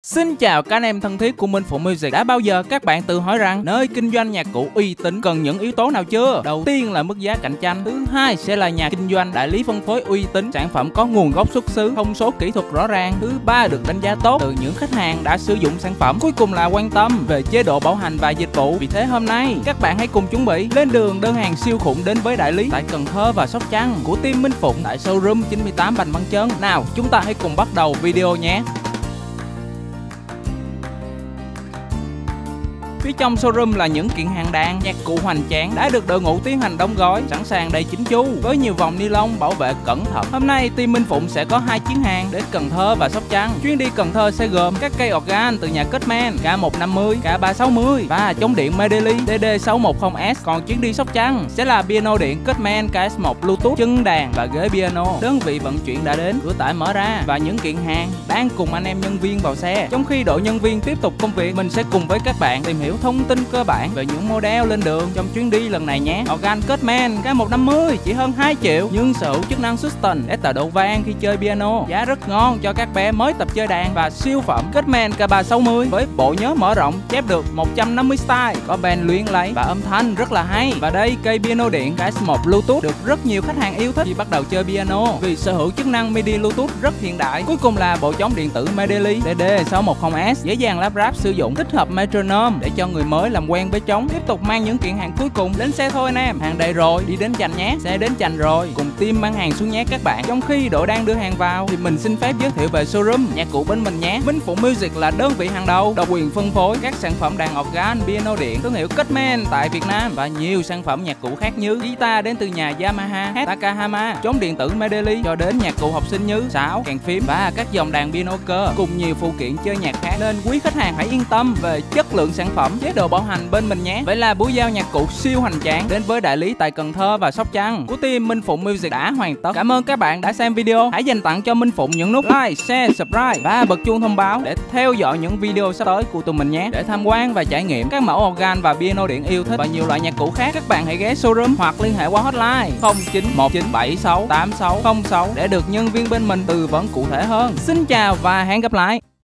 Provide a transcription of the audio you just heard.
Xin chào các anh em thân thiết của Minh Phụng Music. Đã bao giờ các bạn tự hỏi rằng nơi kinh doanh nhạc cụ uy tín cần những yếu tố nào chưa? Đầu tiên là mức giá cạnh tranh. Thứ hai sẽ là nhà kinh doanh đại lý phân phối uy tín, sản phẩm có nguồn gốc xuất xứ, thông số kỹ thuật rõ ràng. Thứ ba được đánh giá tốt từ những khách hàng đã sử dụng sản phẩm. Cuối cùng là quan tâm về chế độ bảo hành và dịch vụ. Vì thế hôm nay các bạn hãy cùng chuẩn bị lên đường đơn hàng siêu khủng đến với đại lý tại Cần Thơ và Sóc Trăng của team Minh Phụng tại showroom 98 Bành Văn Chơn. Nào, chúng ta hãy cùng bắt đầu video nhé. Phía trong showroom là những kiện hàng đàn, nhạc cụ hoành tráng đã được đội ngũ tiến hành đóng gói, sẵn sàng đầy chỉnh chu với nhiều vòng ni lông bảo vệ cẩn thận. Hôm nay team Minh Phụng sẽ có 2 chuyến hàng đến Cần Thơ và Sóc Trăng. Chuyến đi Cần Thơ sẽ gồm các cây organ từ nhà Cutman, K150, K360 và chống điện Medley DD610S. Còn chuyến đi Sóc Trăng sẽ là piano điện Cutman KS1 Bluetooth, chân đàn và ghế piano. Đơn vị vận chuyển đã đến, cửa tải mở ra và những kiện hàng đang cùng anh em nhân viên vào xe. Trong khi đội nhân viên tiếp tục công việc, mình sẽ cùng với các bạn tìm hiểu thông tin cơ bản về những model lên đường trong chuyến đi lần này nhé. Organ Cutman K150 chỉ hơn 2 triệu nhưng sở hữu chức năng sustain để tạo độ vang khi chơi piano, giá rất ngon cho các bé mới tập chơi đàn. Và siêu phẩm Cutman K360 với bộ nhớ mở rộng chép được 150 style, có band luyến lấy và âm thanh rất là hay. Và đây cây piano điện KS1 Bluetooth được rất nhiều khách hàng yêu thích khi bắt đầu chơi piano vì sở hữu chức năng MIDI Bluetooth rất hiện đại. Cuối cùng là bộ chống điện tử Medley DD610S dễ dàng lắp ráp sử dụng, tích hợp metronome để cho người mới làm quen với trống. Tiếp tục mang những kiện hàng cuối cùng đến xe thôi anh em. Hàng đầy rồi, đi đến Chành nhé. Xe đến Chành rồi, cùng team mang hàng xuống nhé các bạn. Trong khi đội đang đưa hàng vào thì mình xin phép giới thiệu về showroom nhạc cụ bên mình nhé. Minh Phụng Music là đơn vị hàng đầu độc quyền phân phối các sản phẩm đàn organ, piano điện thương hiệu Cutman tại Việt Nam và nhiều sản phẩm nhạc cụ khác như guitar đến từ nhà Yamaha, Takahama, chống điện tử Medley cho đến nhạc cụ học sinh như sáo, kèn phím và các dòng đàn piano cơ cùng nhiều phụ kiện chơi nhạc khác. Nên quý khách hàng hãy yên tâm về chất lượng sản phẩm, chế độ bảo hành bên mình nhé. Vậy là buổi giao nhạc cụ siêu hoành tráng đến với đại lý tại Cần Thơ và Sóc Trăng của team Minh Phụng Music đã hoàn tất. Cảm ơn các bạn đã xem video. Hãy dành tặng cho Minh Phụng những nút like, share, subscribe và bật chuông thông báo để theo dõi những video sắp tới của tụi mình nhé. Để tham quan và trải nghiệm các mẫu organ và piano điện yêu thích và nhiều loại nhạc cụ khác, các bạn hãy ghé showroom hoặc liên hệ qua hotline 0919768606 để được nhân viên bên mình tư vấn cụ thể hơn. Xin chào và hẹn gặp lại.